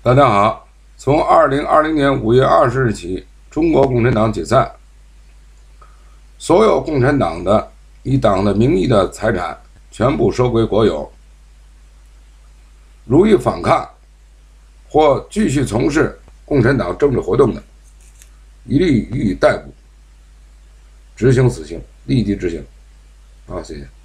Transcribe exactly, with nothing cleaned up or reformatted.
大家好，从二零二零年五月二十日起，中国共产党解散，所有共产党的以党的名义的财产全部收归国有。如欲反抗或继续从事共产党政治活动的，一律予以逮捕，执行死刑，立即执行。好，谢谢。